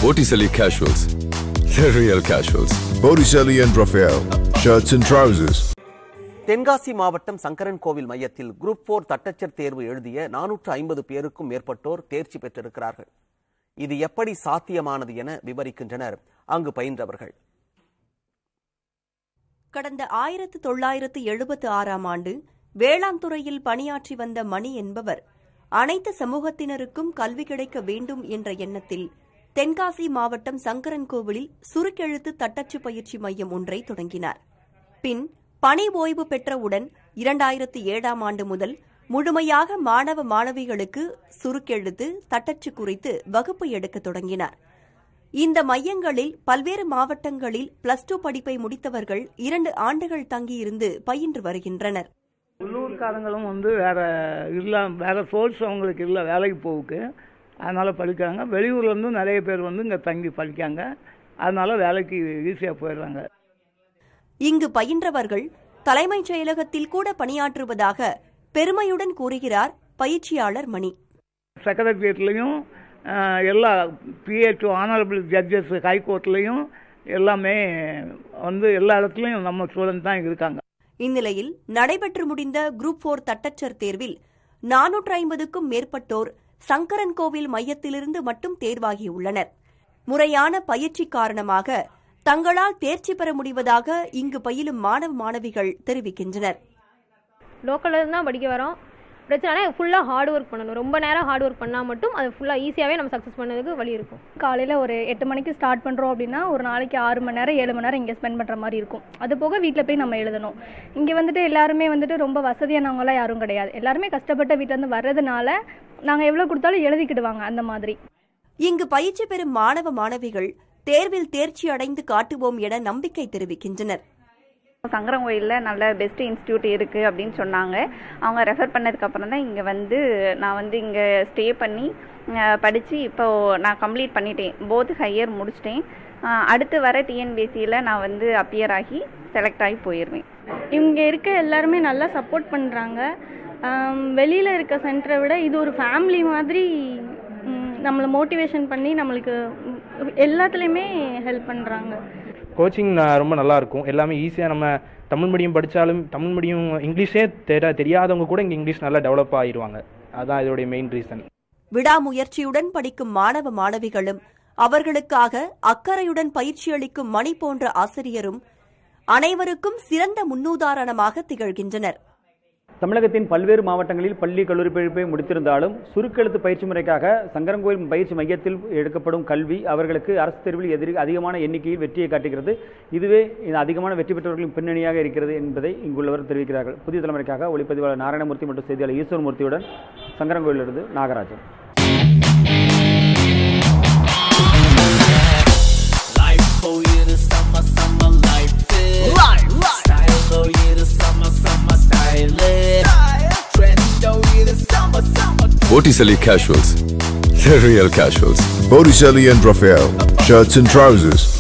Botticelli Casuals. The real casuals. Botticelli and Raphael. Shirts and trousers. Tenkasi மாவட்டம் சங்கரன் கோவில் மையத்தில் group 4 தட்டச்சர் தேர்வு எழுதிய 450 பேருக்கும் மேற்பட்டோர் தேர்ச்சி பெற்றிருக்கிறார்கள். இது எப்படி சாத்தியமானது என விவரிக்கின்றனர் அங்கு பயின்றவர்கள். கடந்த 1976ஆம் ஆண்டு வேளாண் துறையில் பணியாற்றி வந்த மணி என்பவர் அனைத்து சமூகத்தினருக்கும் கல்வி கிடைக்க வேண்டும் என்ற எண்ணத்தில் தென்காசி மாவட்டம் சங்கரன் கோவிலில் சுருக்கெழுத்து தட்டச்சு பயிற்சி மையம் ஒன்றை தொடங்கினார். பின் பணி ஓய்வு பெற்றவுடன் 2007ஆம் ஆண்டு முதல் முழுமையாக மாணவ மாணவிகளுக்கு சுருக்கெழுத்து தட்டச்சு குறித்து வகுப்பு எடுக்க தொடங்கினார். இந்த மையங்களில் பல்வேறு மாவட்டங்களில் +2 படிப்பை முடித்தவர்கள் 2 ஆண்டுகள் தங்கியிருந்து பயின்று வருகின்றனர். உள்ளூர்காரங்களும் வேற சோர்ஸ் அவங்களுக்கு இல்லை வேலைக்கு போவுக்கு, அதனால படிக்கிறாங்க. வெளியூர்லேருந்து நிறைய பேர் இங்கே தங்கி படிக்காங்க, அதனால வேலைக்கு ஈஸியாக போயிடுறாங்க. இங்கு பயின்றவர்கள் தலைமைச் செயலகத்தில் கூட பணியாற்றுவதாக பெருமையுடன் கூறுகிறார் பயிற்சியாளர் மணி. செக்ரட்டரியேட்லையும் எல்லா PA2 ஆனரபிள் ஜட்ஜஸ் ஹைகோர்ட்லையும் எல்லாமே எல்லா இடத்துலையும் நம்ம ஸ்டூடெண்ட் தான் இருக்காங்க. இந்நிலையில் நடைபெற்று முடிந்த குரூப் 4 தட்டச்சர் தேர்வில் 450க்கும் மேற்பட்டோர் சங்கரன் கோவில் மையத்திலிருந்து மட்டும் தேர்வாகியுள்ளனர். முறையான பயிற்சி காரணமாக தங்களால் தேர்ச்சி பெற முடிவதாக இங்கு பயிலும் மாணவ மாணவிகள் தெரிவிக்கின்றனர். லோக்கல்ல தான் படிக்க வரோம், பிரச்சனை ஃபுல்லாக ஹார்ட் ஒர்க் பண்ணணும். ரொம்ப நேரம் ஹார்ட் ஒர்க் பண்ணால் மட்டும் அது ஃபுல்லாக ஈஸியாகவே நம்ம சக்ஸஸ் பண்ணதுக்கு வழி இருக்கும். காலையில் ஒரு 8 மணிக்கு ஸ்டார்ட் பண்ணுறோம் அப்படின்னா ஒரு நாளைக்கு 6 மணி நேரம் 7 மணி நேரம் இங்கே ஸ்பெண்ட் பண்ணுற மாதிரி இருக்கும். அது போக வீட்டில் போய் நம்ம எழுதணும். இங்கே எல்லாருமே ரொம்ப வசதியானவங்களாம் யாரும் கிடையாது. எல்லாருமே கஷ்டப்பட்ட வீட்டிலேருந்து வர்றதுனால நாங்கள் எவ்வளோ கொடுத்தாலும் எழுதிக்கிடுவாங்க அந்த மாதிரி. இங்கு பயிற்சி பெறும் மாணவ மாணவிகள் தேர்வில் தேர்ச்சி அடைந்து காட்டுவோம் என நம்பிக்கை தெரிவிக்கின்றனர். சங்கரன் கோயிலில் நல்ல பெஸ்ட் இன்ஸ்டியூட் இருக்குது அப்படின்னு சொன்னாங்க. அவங்க ரெஃபர் பண்ணதுக்கப்புறம் தான் இங்கே நான் இங்கே ஸ்டே பண்ணி படித்து இப்போது நான் கம்ப்ளீட் பண்ணிட்டேன். போத் ஹையர் முடிச்சிட்டேன். அடுத்து வர TNPSCயில் நான் அப்பியர் ஆகி செலக்ட் ஆகி போயிடுவேன். இங்கே இருக்க எல்லாருமே நல்லா சப்போர்ட் பண்ணுறாங்க. வெளியில் இருக்க சென்டரை விட இது ஒரு ஃபேமிலி மாதிரி நம்மளை மோட்டிவேஷன் பண்ணி நம்மளுக்கு எல்லாத்துலேயுமே ஹெல்ப் பண்ணுறாங்க. கோச்சிங் ரொம்ப நல்லாயிருக்கும். எல்லாமே ஈஸியாக நம்ம தமிழ் மீடியம் படித்தாலும் தமிழ் மீடியம் இங்கிலீஷே தெரியாதவங்க கூட இங்கே இங்கிலீஷ் நல்லா டெவலப் ஆகிடுவாங்க. அதுதான் இதோடைய மெயின் ரீசன். விடாமுயற்சியுடன் படிக்கும் மாணவ மாணவிகளும் அவர்களுக்காக அக்கறையுடன் பயிற்சி அளிக்கும் மணி போன்ற ஆசிரியரும் அனைவருக்கும் சிறந்த முன்னுதாரணமாக திகழ்கின்றனர். தமிழகத்தின் பல்வேறு மாவட்டங்களில் பள்ளி கல்லூரி படிப்பை முடித்திருந்தாலும் சுருக்கெழுத்து பயிற்சி முறைக்காக சங்கரன்கோவில் பயிற்சி மையத்தில் எடுக்கப்படும் கல்வி அவர்களுக்கு அரசு தேர்வில் அதிகமான எண்ணிக்கையில் வெற்றியை காட்டுகிறது. இதுவே அதிகமான வெற்றி பெற்றவர்களின் பின்னணியாக இருக்கிறது என்பதை இங்குள்ளவர் தெரிவிக்கிறார்கள். புதிய தலைமுறைக்காக ஒளிப்பதிவாளர் நாராயணமூர்த்தி மற்றும் செய்தியாளர் ஈஸ்வரமூர்த்தியுடன் சங்கரன்கோவிலிருந்து Nagarajan. Botticelli Casuals. The real casuals. Botticelli and Raphael. Shirts and trousers.